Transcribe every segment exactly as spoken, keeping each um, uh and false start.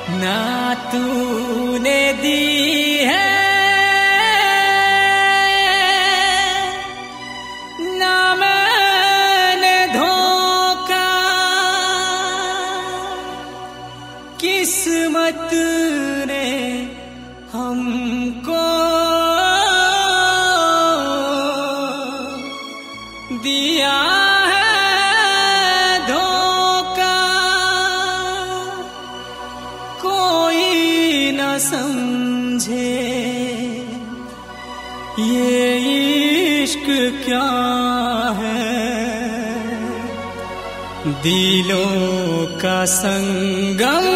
ना तूने दी है ना मैंने धोखा, किस्मत ने हमको दिया समझे ये इश्क क्या है, दिलों का संगम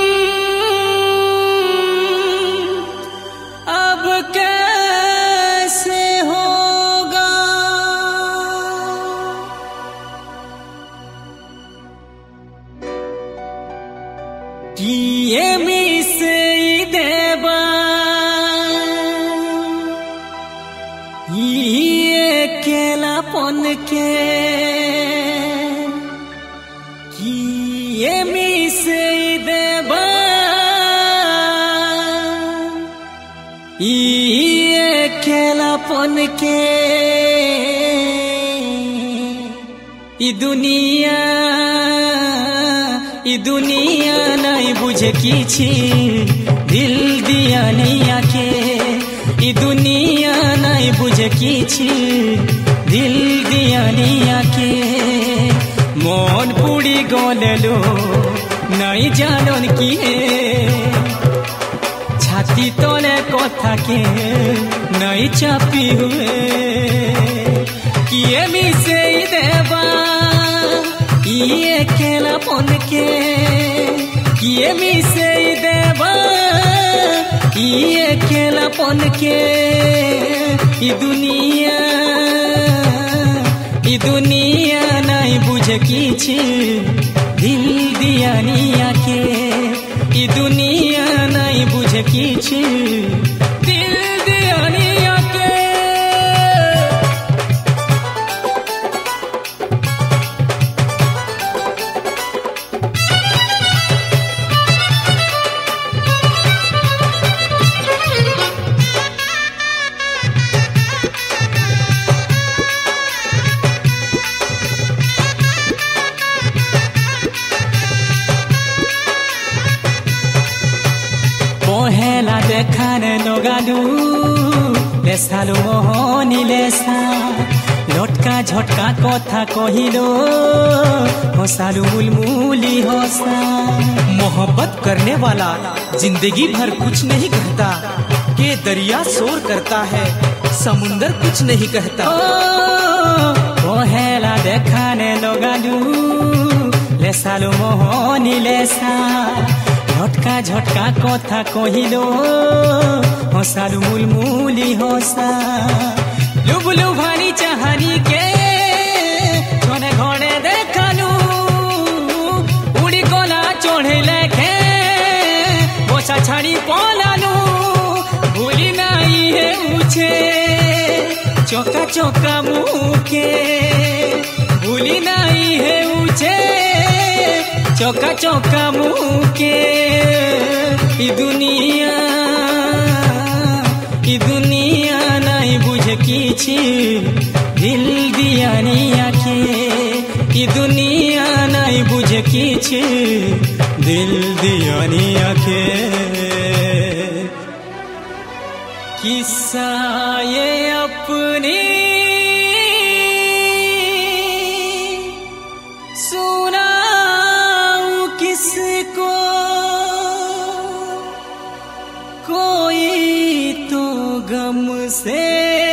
अब कैसे होगा। ये मिसे ये अकेलापन के ये मिसे देबा, ये अकेलापन के ई दुनिया ई दुनिया नहीं बुझे किछि, दिल दिया नहीं आके ई दुनिया नहीं बुझे किछि, दिल दिया नहीं आके मन पुड़ी गलो नहीं जानन किए, छाती तले कथा के नहीं चापी हुए, किए मिसे देवा ये अकेलापन के, किए मिसे देवा ये अकेलापन के ई दुनिया ई दुनिया नहीं बुझे किछि, दिल दिया नहीं आके ई दुनिया नहीं बुझे किछि, दिल दिया नहीं आके। पहेला देखाने लगालू लेसालू मोहनी लेसा, लटका झटका कथा कहिलो हंसालू मुलमुली हंसा। मोहब्बत करने वाला जिंदगी भर कुछ नहीं कहता, के दरिया शोर करता है समुंदर कुछ नहीं कहता। पहेला देखाने लगालू लेसालू मोहनी लेसा, झटका झटका कथा कहिलो हंसालू मुलमुली हंसा। लुबलु भानी चाहानी के घने घने देखालू, उड़ी गला चढ़े लेखे बसा छाड़ी पलालू, भूली नहीं है मुझे चौका चौका मुँह के, भूली नहीं है मुझे चौका चौका मुँह के ई दुनिया ई दुनिया नहीं बुझे किछि, दिल दिया नहीं आके ई दुनिया नहीं बुझे किछि, दिल दिया नहीं आके। किस्सा ये अपनी किसको कोई तो गम से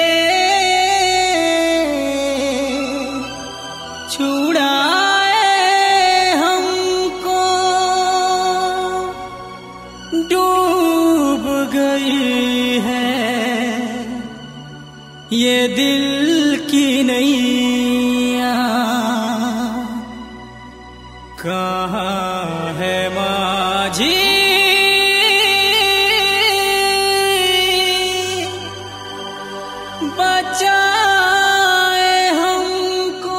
छुड़ाए हमको, डूब गई है ये दिल की नैया, कहाँ है माझी बचाए हमको।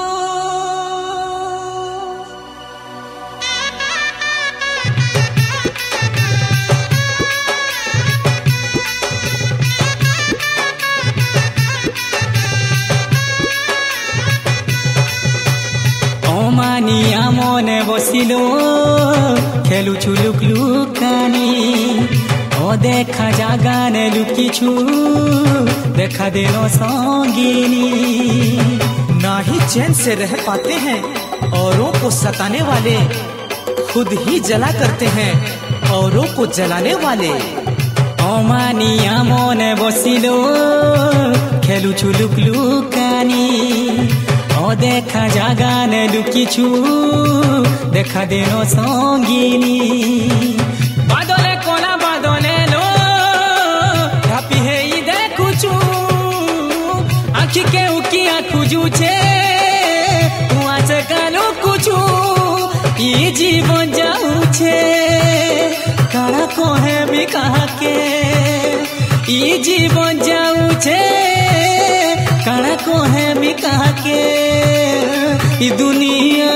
বসিল খেলুছু লুক লুকানি ও দেখা জাগানে লুকিছু দেখা দিল সঙ্গিনী ना ही चैन से रह पाते हैं औरों को सताने वाले, खुद ही जला करते हैं औरों को जलाने वाले। অমানিয়া মনে বসিল খেলুছু লুক লুকানি ও দেখা জাগানে লুকিছু দেখা দিল সঙ্গিনী বাদলে কোনা বাদলে লো ঢাপি হেই দেখুছু আখি কে উকিয়া খুঁজুছে কুয়াছে কালো কুছু ই জীবন যাউছে কারা কহে বি কাহাকে ই জীবন যাউছে কারা কহে বি কাহাকে ই দুনিয়া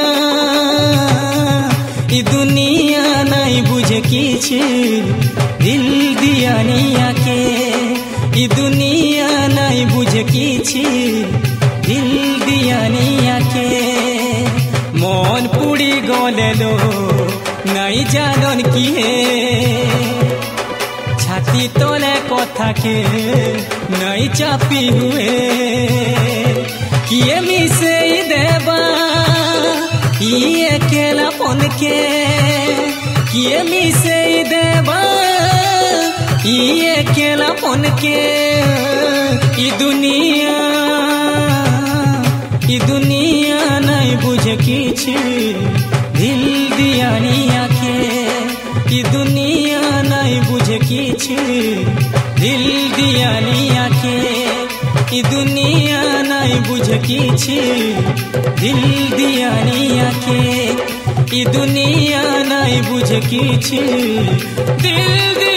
ই দুনিয়া নাই বুঝে কিছু দিল দিয়ানিয়াকে ই দুনিয়া নাই বুঝে কিছু দিল দিয়ানিয়াকে মন পুড়ি গলেলো নাই জানন কি হে ছাতি তোলে কথাকে নাই চাপি হুয়ে কিয়ে মিশে দেবা ইয়ে কেলা পনকে কিয়ে মিশে দেবা ইয়ে কেলা পনকে ই দুনিয়া ই দুনিয়া নাই বুঝে কিছু দিল দিয়ানিয়াকে ই দুনিয়া নাই বুঝে কিছু দিল দিয়ানিয়াকে ই দুনিয়া নাই বুঝে কিছু দিল দিয়ানিয়াকে ই দুনিয়া নাই বুঝে কিছু দিল